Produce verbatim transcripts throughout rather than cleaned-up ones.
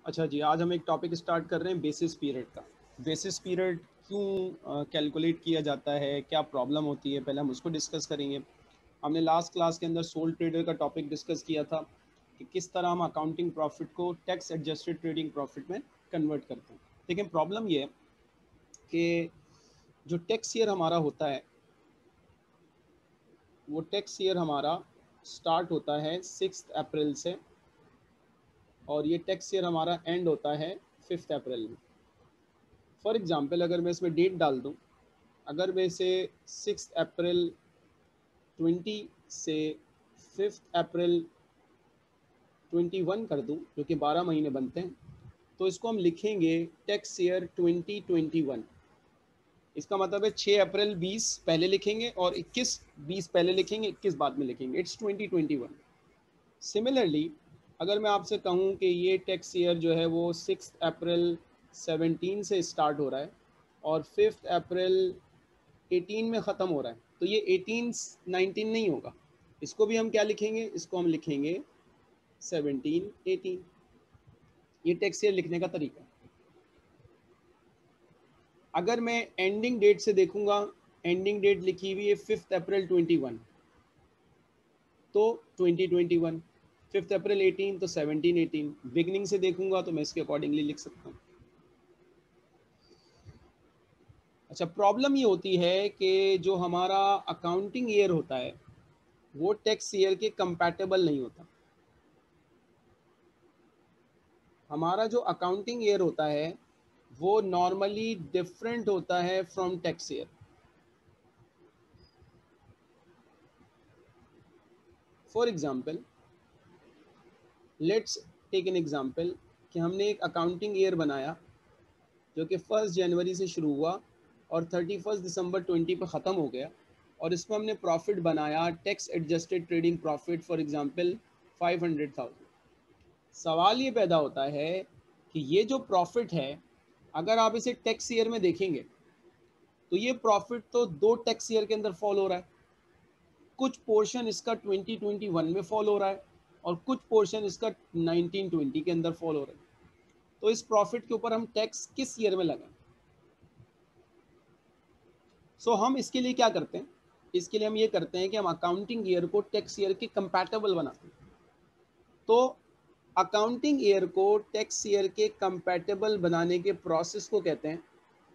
अच्छा जी, आज हम एक टॉपिक स्टार्ट कर रहे हैं बेसिस पीरियड का। बेसिस पीरियड क्यों कैलकुलेट किया जाता है, क्या प्रॉब्लम होती है, पहले हम उसको डिस्कस करेंगे। हमने लास्ट क्लास के अंदर सोल ट्रेडर का टॉपिक डिस्कस किया था कि किस तरह हम अकाउंटिंग प्रॉफिट को टैक्स एडजस्टेड ट्रेडिंग प्रॉफिट में कन्वर्ट करते हैं। लेकिन प्रॉब्लम ये है कि जो टैक्स ईयर हमारा होता है वो टैक्स ईयर हमारा स्टार्ट होता है सिक्स अप्रैल से और ये टैक्स ईयर हमारा एंड होता है फिफ्थ अप्रैल में। फॉर एग्ज़ाम्पल अगर मैं इसमें डेट डाल दूं, अगर मैं इसे सिक्स अप्रैल ट्वेंटी से फिफ्थ अप्रैल ट्वेंटी वन कर दूं, जो कि बारह महीने बनते हैं, तो इसको हम लिखेंगे tax year twenty twenty one. इसका मतलब है छः अप्रैल बीस पहले लिखेंगे और इक्कीस बीस पहले लिखेंगे, इक्कीस बाद में लिखेंगे। It's twenty twenty one. Similarly अगर मैं आपसे कहूँ कि ये टैक्स ईयर जो है वो सिक्स अप्रैल सेवनटीन से स्टार्ट हो रहा है और फिफ्थ अप्रैल एटीन में ख़त्म हो रहा है, तो ये एटीन नाइनटीन नहीं होगा। इसको भी हम क्या लिखेंगे, इसको हम लिखेंगे सेवनटीन एटीन। ये टैक्स ईयर लिखने का तरीका है। अगर मैं एंडिंग डेट से देखूंगा, एंडिंग डेट लिखी हुई है फिफ्थ अप्रैल ट्वेंटी वन, तो twenty twenty one. Fifth April eighteen तो सेवनटीन एटीन। बिगनिंग से देखूंगा तो मैं इसके अकॉर्डिंगली लिख सकता हूँ। अच्छा, प्रॉब्लम ये होती है कि जो हमारा अकाउंटिंग ईयर होता है वो टैक्स ईयर के कंपैटिबल नहीं होता। हमारा जो अकाउंटिंग ईयर होता है वो नॉर्मली डिफरेंट होता है from tax year. For example, let's take an example कि हमने एक अकाउंटिंग ईयर बनाया जो कि फर्स्ट जनवरी से शुरू हुआ और थर्टी फर्स्ट दिसंबर ट्वेंटी पर ख़त्म हो गया, और इसमें हमने प्रॉफिट बनाया tax adjusted trading profit, for example five hundred thousand. सवाल ये पैदा होता है कि ये जो प्रॉफिट है, अगर आप इसे टैक्स ईयर में देखेंगे तो ये प्रॉफिट तो दो टैक्स ईयर के अंदर फॉल हो रहा है। कुछ पोर्शन इसका ट्वेंटी ट्वेंटी वन में फॉल हो रहा है और कुछ पोर्शन इसका नाइनटीन ट्वेंटी के अंदर फॉल हो रहा है। तो इस प्रॉफिट के ऊपर हम टैक्स किस ईयर में लगाएं? सो so, हम इसके लिए क्या करते हैं, इसके लिए हम ये करते हैं कि हम अकाउंटिंग ईयर को टैक्स ईयर के कंपैटिबल बनाते हैं। तो अकाउंटिंग ईयर को टैक्स ईयर के कंपैटिबल बनाने के प्रोसेस को कहते हैं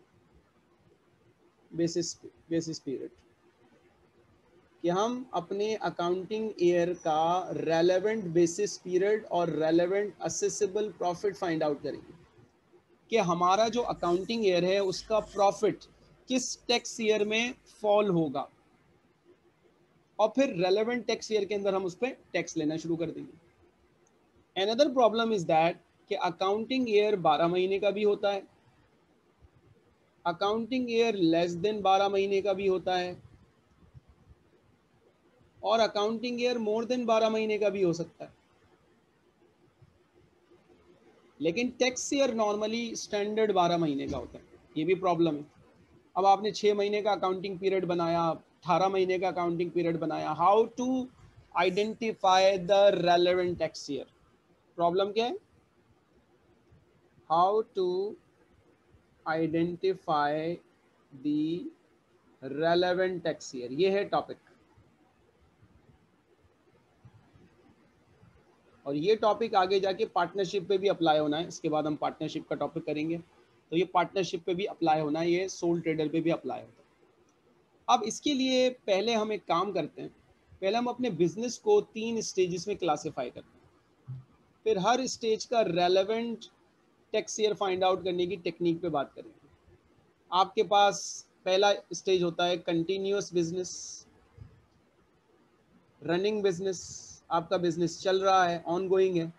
बेसिस बेसिस पीरियड। कि हम अपने अकाउंटिंग ईयर का रेलेवेंट बेसिस पीरियड और relevant assessable profit find out करेंगे कि हमारा जो अकाउंटिंग ईयर है उसका प्रॉफिट किस टैक्स ईयर में फॉल होगा, और फिर रेलेवेंट टैक्स ईयर के अंदर हम उस पर टैक्स लेना शुरू कर देंगे। अनदर प्रॉब्लम इज दैट कि अकाउंटिंग ईयर बारह महीने का भी होता है, अकाउंटिंग ईयर लेस देन बारह महीने का भी होता है, और अकाउंटिंग ईयर मोर देन बारह महीने का भी हो सकता है। लेकिन टैक्स ईयर नॉर्मली स्टैंडर्ड बारह महीने का होता है। ये भी प्रॉब्लम है। अब आपने छः महीने का अकाउंटिंग पीरियड बनाया, अठारह महीने का अकाउंटिंग पीरियड बनाया, how to identify the relevant tax year? Problem क्या है? How to identify the relevant tax year, ये है टॉपिक। और ये टॉपिक आगे जाके पार्टनरशिप पे भी अप्लाई होना है। इसके बाद हम पार्टनरशिप का टॉपिक करेंगे, तो ये पार्टनरशिप पे भी अप्लाई होना है, ये सोल ट्रेडर पे भी अप्लाई होता है। अब इसके लिए पहले हम एक काम करते हैं, पहले हम अपने बिजनेस को तीन स्टेजेस में क्लासिफाई करते हैं, फिर हर स्टेज का relevant tax year find out करने की टेक्निक पे बात करेंगे। आपके पास पहला स्टेज होता है कंटिन्यूअस बिजनेस, रनिंग बिजनेस, आपका बिजनेस चल रहा है, ऑन गोइंग है।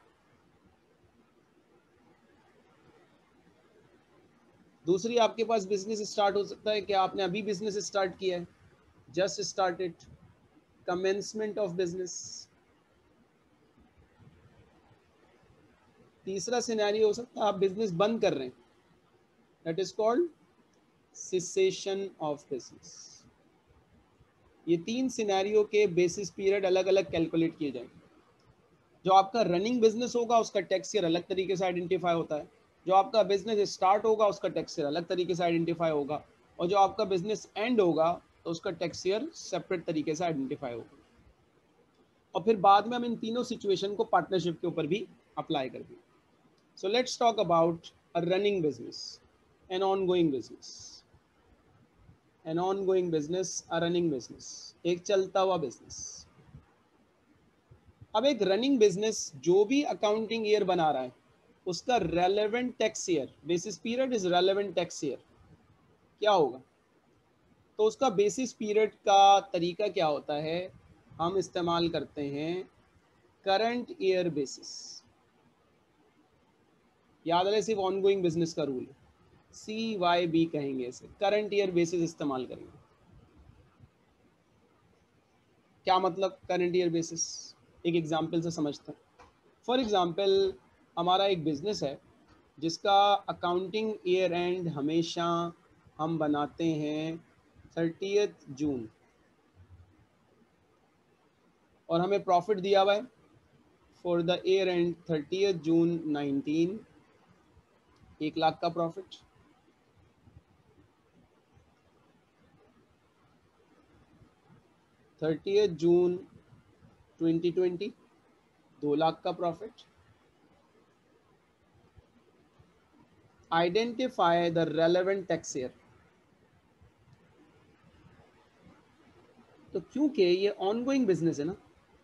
दूसरी, आपके पास बिजनेस स्टार्ट हो सकता है कि आपने अभी बिजनेस स्टार्ट किया है, just started, commencement of business. तीसरा सिनेरियो हो सकता है आप बिजनेस बंद कर रहे हैं, that is called cessation of business. ये तीन सिनेरियो के बेसिस पीरियड अलग अलग कैलकुलेट किए जाएंगे। जो आपका रनिंग बिजनेस होगा उसका टैक्स ईयर अलग तरीके से आइडेंटिफाई होता है, जो आपका बिजनेस स्टार्ट होगा उसका टैक्स ईयर अलग तरीके से आइडेंटिफाई होगा, और जो आपका बिजनेस एंड होगा तो उसका टैक्स ईयर सेपरेट तरीके से आइडेंटिफाई होगा। और फिर बाद में हम इन तीनों सिचुएशन को पार्टनरशिप के ऊपर भी अप्लाई करते हैं। So let's talk about a running business, an ongoing business. An ongoing business, a running business, एक चलता हुआ बिजनेस। अब एक रनिंग बिजनेस जो भी अकाउंटिंग ईयर बना रहा है उसका relevant tax year, basis period is relevant tax year, क्या होगा? तो उसका बेसिस पीरियड का तरीका क्या होता है? हम इस्तेमाल करते हैं करंट ईयर बेसिस। याद रहे, सिर्फ ऑन गोइंग बिजनेस का रूल है, सी वाई बी कहेंगे इसे, करंट ईयर बेसिस इस्तेमाल करेंगे। क्या मतलब करंट ईयर बेसिस? एक एग्जांपल से समझते हैं। फॉर एग्जांपल, हमारा एक बिजनेस है जिसका अकाउंटिंग ईयर एंड हमेशा हम बनाते हैं थर्टियथ जून, और हमें प्रॉफिट दिया हुआ है for the year end thirtieth June nineteen, एक लाख का profit. Thirtieth June twenty twenty, दो लाख का profit. Identify the relevant tax year. तो क्योंकि ये ऑनगोइंग बिजनेस है ना,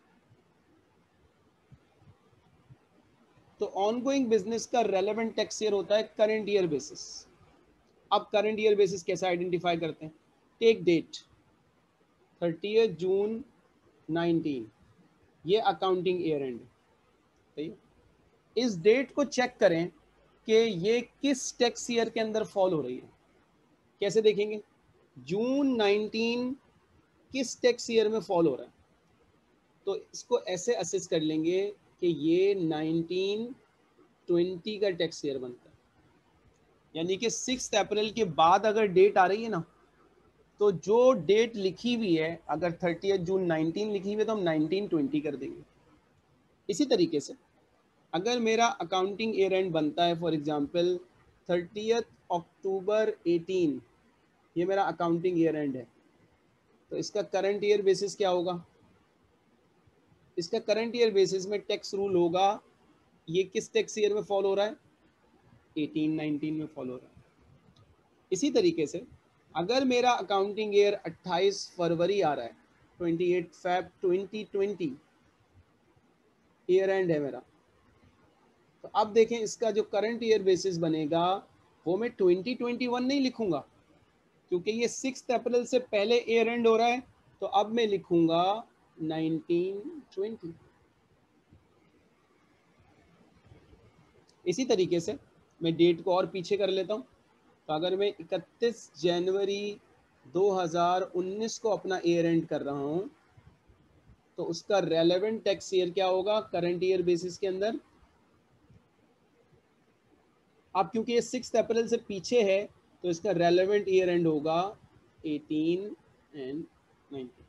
तो ऑनगोइंग बिजनेस का रेलेवेंट टैक्स ईयर होता है करंट ईयर बेसिस। अब करंट ईयर बेसिस कैसे आइडेंटिफाई करते हैं? Take date thirtieth June nineteen, ये अकाउंटिंग ईयर एंड है। इस डेट को चेक करें कि ये किस टैक्स ईयर के अंदर फॉल हो रही है। कैसे देखेंगे? जून नाइनटीन किस टैक्स ईयर में फॉल हो रहा है, तो इसको ऐसे असेस कर लेंगे कि ये नाइनटीन ट्वेंटी का टैक्स ईयर बनता है। यानी कि सिक्स अप्रैल के बाद अगर डेट आ रही है ना, तो जो डेट लिखी हुई है, अगर थर्टियथ जून नाइनटीन लिखी हुई है तो हम नाइनटीन ट्वेंटी कर देंगे। इसी तरीके से अगर मेरा अकाउंटिंग ईयर एंड बनता है for example thirtieth October eighteen, ये मेरा अकाउंटिंग ईयर एंड है, तो इसका करंट ईयर बेसिस क्या होगा? इसका करंट ईयर बेसिस में टैक्स रूल होगा, ये किस टैक्स ईयर में फॉल हो रहा है? एटीन नाइनटीन में फॉल हो रहा है। इसी तरीके से अगर मेरा अकाउंटिंग ईयर अट्ठाईस फरवरी आ रहा है, अट्ठाईस Feb twenty twenty year end है मेरा, तो अब देखें इसका जो करंट ईयर बेसिस बनेगा वो मैं ट्वेंटी ट्वेंटी वन नहीं लिखूंगा, क्योंकि ये सिक्स अप्रैल से पहले ईयर एंड हो रहा है, तो अब मैं लिखूंगा नाइनटीन ट्वेंटी। इसी तरीके से मैं डेट को और पीछे कर लेता हूँ, तो अगर मैं इकतीस जनवरी दो हज़ार उन्नीस को अपना ईयर एंड कर रहा हूँ, तो उसका रेलेवेंट टैक्स ईयर क्या होगा करंट ईयर बेसिस के अंदर? अब क्योंकि ये सिक्स अप्रैल से पीछे है, तो इसका रेलेवेंट ईयर एंड होगा एटीन एंड नाइनटीन।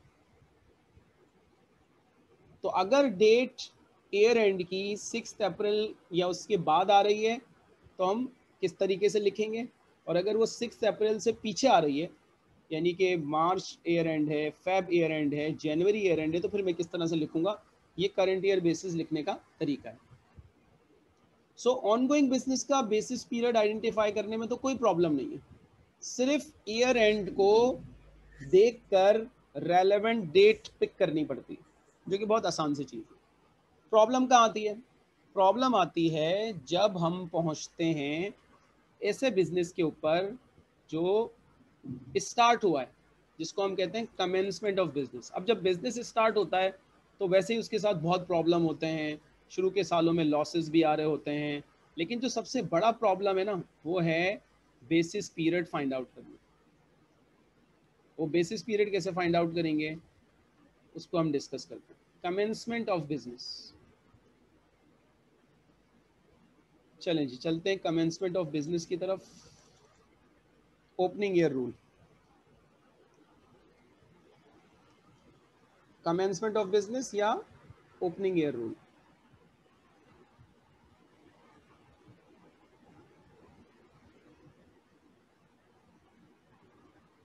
तो अगर डेट ईयर एंड की सिक्स अप्रैल या उसके बाद आ रही है तो हम किस तरीके से लिखेंगे, और अगर वो सिक्स अप्रैल से पीछे आ रही है, यानी कि मार्च ईयर एंड है, फेब ईयर एंड है, जनवरी ईयर एंड है, तो फिर मैं किस तरह से लिखूंगा? ये करंट ईयर बेसिस लिखने का तरीका है। सो ऑनगोइंग बिजनेस का बेसिस पीरियड आइडेंटिफाई करने में तो कोई प्रॉब्लम नहीं है, सिर्फ ईयर एंड को देखकर रेलेवेंट डेट पिक करनी पड़ती है, जो कि बहुत आसान सी चीज़ है। प्रॉब्लम कहाँ आती है? प्रॉब्लम आती है जब हम पहुंचते हैं ऐसे बिजनेस के ऊपर जो स्टार्ट हुआ है, जिसको हम कहते हैं कमेंसमेंट ऑफ बिजनेस। अब जब बिजनेस स्टार्ट होता है तो वैसे ही उसके साथ बहुत प्रॉब्लम होते हैं, शुरू के सालों में लॉसेस भी आ रहे होते हैं, लेकिन जो सबसे बड़ा प्रॉब्लम है ना वो है बेसिस पीरियड फाइंड आउट करना। वो बेसिस पीरियड कैसे फाइंड आउट करेंगे उसको हम डिस्कस करते हैं। कमेंसमेंट ऑफ बिजनेस, चलें जी चलते हैं कमेंसमेंट ऑफ बिजनेस की तरफ। Opening year rule, commencement of business या opening year rule.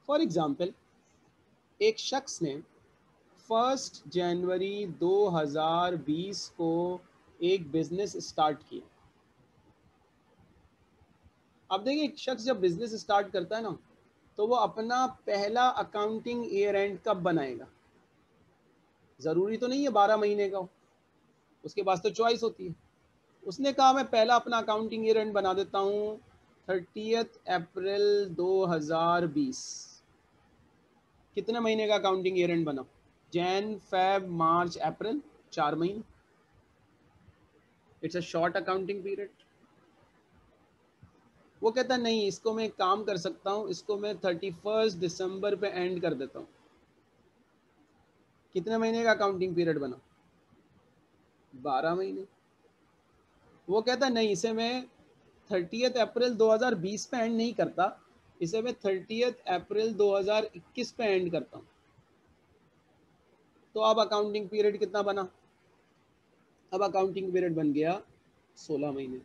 For example, एक शख्स ने फर्स्ट जनवरी दो हज़ार बीस को एक बिजनेस स्टार्ट किया। अब देखिए, एक शख्स जब बिजनेस स्टार्ट करता है ना, तो वो अपना पहला अकाउंटिंग ईयर एंड कब बनाएगा? ज़रूरी तो नहीं है बारह महीने का हो, उसके पास तो चॉइस होती है। उसने कहा मैं पहला अपना अकाउंटिंग ईयर एंड बना देता हूँ थर्टियथ अप्रैल दो हज़ार बीस। कितने महीने का अकाउंटिंग ईयर एंड बना? जैन, फेब, मार्च, अप्रैल, चार महीने। It's a short accounting period. वो कहता नहीं, इसको मैं एक काम कर सकता हूँ, इसको मैं थर्टी फर्स्ट दिसंबर पे एंड कर देता हूँ। कितने महीने का अकाउंटिंग पीरियड बना? बारह महीने। वो कहता नहीं, इसे मैं थर्टियथ अप्रैल दो हज़ार बीस पे एंड नहीं करता, इसे मैं थर्टियथ अप्रैल दो हज़ार इक्कीस पे एंड करता हूँ। तो अब अकाउंटिंग पीरियड कितना बना? अब अकाउंटिंग पीरियड बन गया सोलह महीने।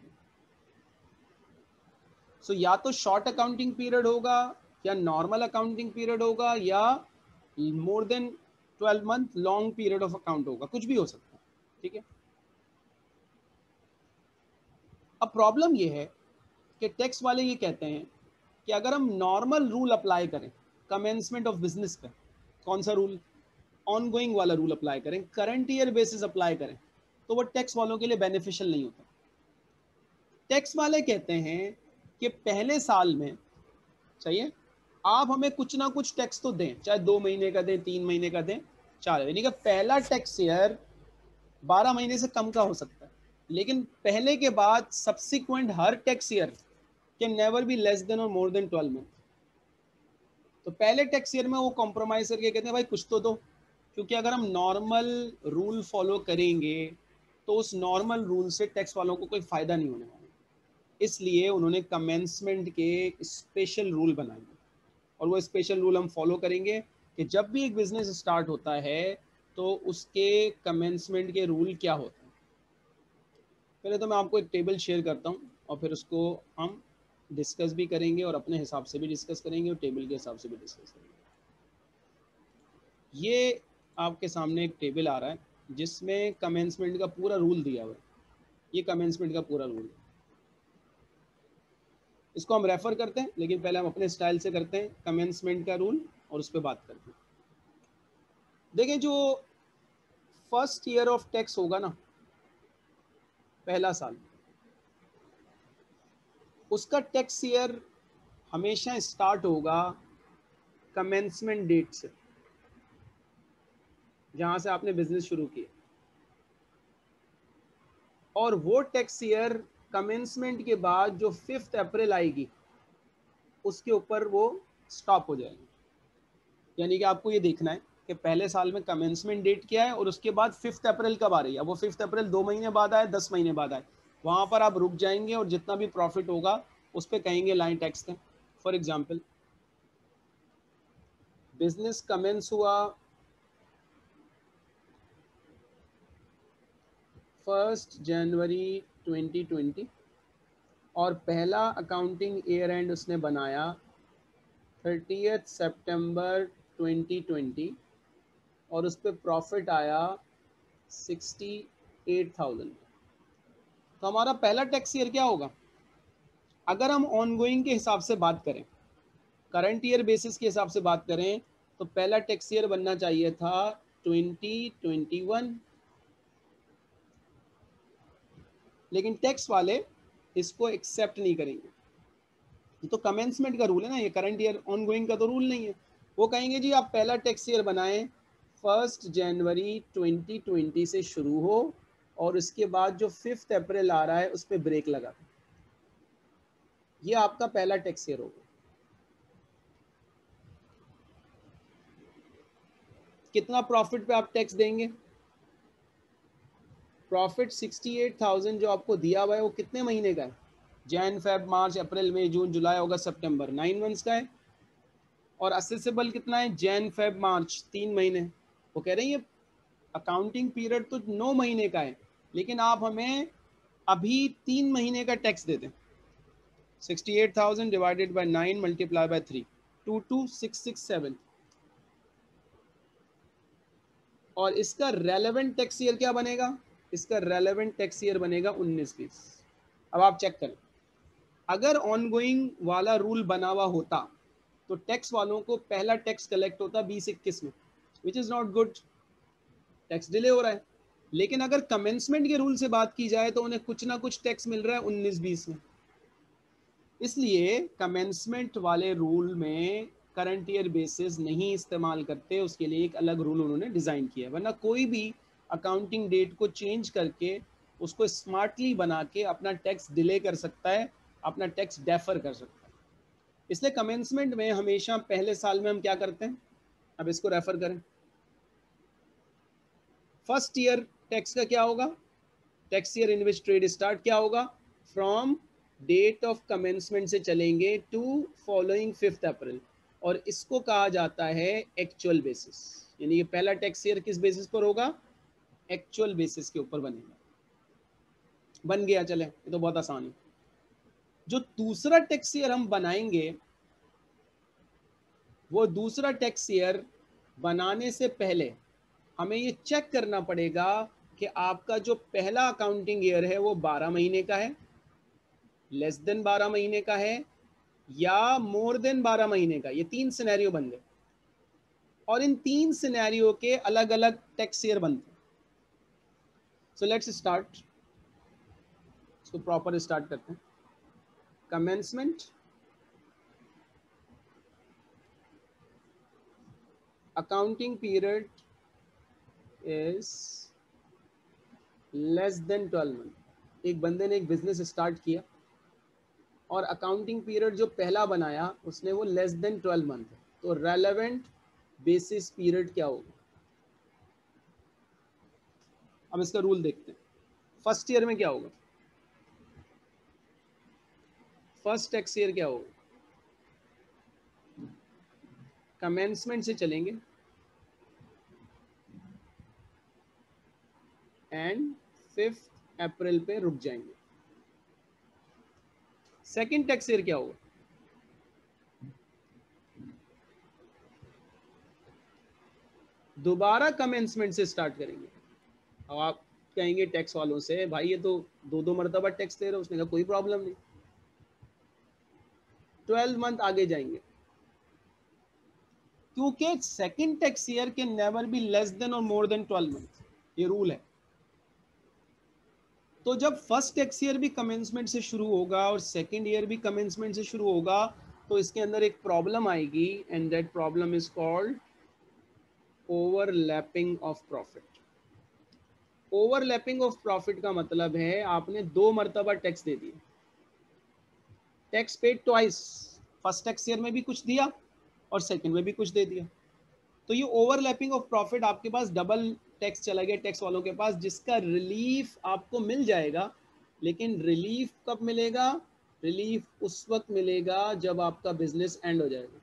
सो या तो शॉर्ट अकाउंटिंग पीरियड होगा, या नॉर्मल अकाउंटिंग पीरियड होगा, या more than twelve month long period of account होगा, कुछ भी हो सकता है। ठीक है। अब प्रॉब्लम ये है कि टैक्स वाले ये कहते हैं कि अगर हम नॉर्मल रूल अप्लाई करें कमेंसमेंट ऑफ बिजनेस पे, कौन सा रूल? ऑनगोइंग वाला रूल अप्लाई करें, करंट ईयर बेसिस अप्लाई करें, तो वो टैक्स वालों के लिए बेनिफिशियल नहीं होता। टैक्स वाले कहते हैं कि पहले साल में चाहिए आप हमें कुछ ना कुछ टैक्स तो दें, चाहे दो महीने का दें, तीन महीने का दें, चार, यानी कि पहला टैक्स ईयर बारह महीने से कम का हो सकता है, लेकिन पहले के बाद सब्सिक्वेंट हर tax year can never be less than और मोर देन ट्वेल्व मंथ। तो पहले टैक्स ईयर में वो कॉम्प्रोमाइज करके कहते हैं भाई कुछ तो दो, क्योंकि अगर हम नॉर्मल रूल फॉलो करेंगे तो उस नॉर्मल रूल से टैक्स वालों को कोई फायदा नहीं होने वाला। इसलिए उन्होंने कमेंसमेंट के स्पेशल रूल बनाए, और वो स्पेशल रूल हम फॉलो करेंगे कि जब भी एक बिजनेस स्टार्ट होता है तो उसके कमेंसमेंट के रूल क्या होते हैं। पहले तो मैं आपको एक टेबल शेयर करता हूँ, और फिर उसको हम डिस्कस भी करेंगे, और अपने हिसाब से भी डिस्कस करेंगे, और टेबल के हिसाब से भी डिस्कस करेंगे। ये आपके सामने एक टेबल आ रहा है जिसमें कमेंसमेंट का पूरा रूल दिया हुआ है। ये कमेंसमेंट का पूरा रूल है, इसको हम रेफर करते हैं, लेकिन पहले हम अपने स्टाइल से करते हैं कमेंसमेंट का रूल, और उस पर बात करते हैं। देखिए, जो फर्स्ट ईयर ऑफ टैक्स होगा ना, पहला साल, उसका टैक्स ईयर हमेशा स्टार्ट होगा कमेंसमेंट डेट से, जहां से आपने बिजनेस शुरू किया, और वो टैक्स ईयर कमेंसमेंट के बाद जो फिफ्थ अप्रैल आएगी उसके ऊपर वो स्टॉप हो जाएगी। यानी कि आपको ये देखना है कि पहले साल में कमेंसमेंट डेट क्या है, और उसके बाद फिफ्थ अप्रैल कब आ रही है। वो फिफ्थ अप्रैल दो महीने बाद आए, दस महीने बाद आए, वहां पर आप रुक जाएंगे, और जितना भी प्रॉफिट होगा उस पर कहेंगे लाइन टैक्स दें। फॉर एग्जाम्पल, बिजनेस कमेंस हुआ फर्स्ट जनवरी ट्वेंटी ट्वेंटी, और पहला अकाउंटिंग ईयर एंड उसने बनाया थर्टियथ सितंबर ट्वेंटी ट्वेंटी, और उस पर प्रॉफिट आया सिक्सटी एट थाउजेंड। तो हमारा पहला टैक्स ईयर क्या होगा? अगर हम ऑनगोइंग के हिसाब से बात करें, करंट ईयर बेसिस के हिसाब से बात करें, तो पहला टैक्स ईयर बनना चाहिए था ट्वेंटी ट्वेंटी वन, लेकिन टैक्स वाले इसको एक्सेप्ट नहीं करेंगे। ये तो कमेंसमेंट का रूल है ना, ये करंट ईयर ऑनगोइंग का तो रूल नहीं है। वो कहेंगे जी आप पहला टैक्स ईयर बनाएं फर्स्ट जनवरी ट्वेंटी ट्वेंटी से शुरू हो, और उसके बाद जो फिफ्थ अप्रैल आ रहा है उस पर ब्रेक लगा, ये आपका पहला टैक्स ईयर होगा। कितना प्रॉफिट पे आप टैक्स देंगे? प्रॉफिट सिक्सटी एट थाउजेंड जो आपको दिया हुआ है वो कितने महीने का है? जैन, फेब, मार्च, अप्रैल, मई, जून, जुलाई, अगस्त, सितंबर, नाइन मंथ्स का है। और असेसेबल कितना है? जैन, फेब, मार्च, तीन महीने। वो कह रही है अकाउंटिंग पीरियड तो नौ महीने का है, लेकिन आप हमें अभी तीन महीने का टैक्स दे दें। Sixty eight thousand divided by nine multiply by three, two two six six seven, और इसका रेलेवेंट टैक्स ईयर क्या बनेगा? इसका रेलेवेंट टैक्स ईयर बनेगा उन्नीस बीस। अब आप चेक करें, अगर ऑनगोइंग वाला रूल बना हुआ होता तो टैक्स वालों को पहला टैक्स कलेक्ट होता बीस इक्कीस में, which is not good, tax delay हो रहा है। लेकिन अगर कमेंसमेंट के रूल से बात की जाए तो उन्हें कुछ ना कुछ टैक्स मिल रहा है उन्नीस बीस में। इसलिए कमेंसमेंट वाले रूल में करंट ईयर बेसिस नहीं इस्तेमाल करते, उसके लिए एक अलग रूल उन्होंने डिजाइन किया है। वरना कोई भी अकाउंटिंग डेट को चेंज करके उसको स्मार्टली बना के अपना टैक्स डिले कर सकता है, अपना टैक्स डेफर कर सकता है। इसलिए कमेंसमेंट में हमेशा पहले साल में हम क्या करते हैं, अब इसको रेफर करें, फर्स्ट ईयर टैक्स का क्या होगा, tax year in which trade start क्या होगा, फ्रॉम डेट ऑफ कमेंसमेंट से चलेंगे टू फॉलोइंग फिफ्थ अप्रैल, और इसको कहा जाता है एक्चुअल बेसिस। यानी ये पहला टैक्स ईयर किस बेसिस पर होगा, एक्चुअल बेसिस के ऊपर बनेगा। बन गया, चले ये तो बहुत आसान है। जो दूसरा टैक्स ईयर हम बनाएंगे, वो दूसरा टैक्स ईयर बनाने से पहले हमें ये चेक करना पड़ेगा कि आपका जो पहला अकाउंटिंग ईयर है वो बारह महीने का है, लेस देन बारह महीने का है, या मोर देन बारह महीने का। ये तीन सिनेरियो बन गए, और इन तीन सिनेरियो के अलग अलग टैक्स ईयर बनते हैं। सो लेट्स स्टार्ट, इसको प्रॉपर स्टार्ट करते हैं। Commencement, accounting period is less than twelve month. एक बंदे ने एक बिजनेस स्टार्ट किया और अकाउंटिंग पीरियड जो पहला बनाया उसने वो लेस देन ट्वेल्व मंथ है, तो रेलेवेंट बेसिस पीरियड क्या होगा। अब इसका रूल देखते हैं। फर्स्ट ईयर में क्या होगा, फर्स्ट टैक्स ईयर क्या होगा, कमेंसमेंट से चलेंगे एंड फिफ्थ अप्रैल पे रुक जाएंगे। सेकंड टैक्स ईयर क्या होगा, दोबारा कमेंसमेंट से स्टार्ट करेंगे। अब आप कहेंगे टैक्स वालों से, भाई ये तो दो दो मरतबा टैक्स दे रहे हो। उसने कहा कोई प्रॉब्लम नहीं, ट्वेल्व मंथ आगे जाएंगे, क्योंकि सेकंड टैक्स ईयर के नेवर बी लेस देन और मोर देन ट्वेल्व मंथ, ये रूल है। तो जब फर्स्ट टैक्स ईयर भी कमेंसमेंट से शुरू होगा और सेकंड ईयर भी कमेंसमेंट से शुरू होगा, तो इसके अंदर एक प्रॉब्लम आएगी, and that problem is called overlapping of profit. Overlapping of profit का मतलब है आपने दो मरतबा टैक्स दे दिया, tax paid twice, first tax year में भी कुछ दिया और सेकंड में भी कुछ दे दिया। तो ये ओवरलैपिंग ऑफ प्रॉफिट, आपके पास डबल टैक्स चला गया टैक्स वालों के पास, जिसका रिलीफ आपको मिल जाएगा। लेकिन रिलीफ कब मिलेगा, रिलीफ उस वक्त मिलेगा जब आपका बिजनेस एंड हो जाएगा।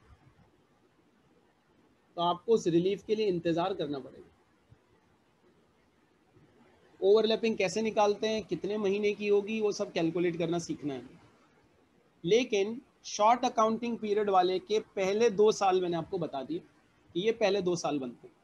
तो आपको उस रिलीफ के लिए इंतजार करना पड़ेगा। ओवरलैपिंग कैसे निकालते हैं, कितने महीने की होगी, वो सब कैलकुलेट करना सीखना है। लेकिन शॉर्ट अकाउंटिंग पीरियड वाले के पहले दो साल मैंने आपको बता दिए कि ये पहले दो साल बनते हैं।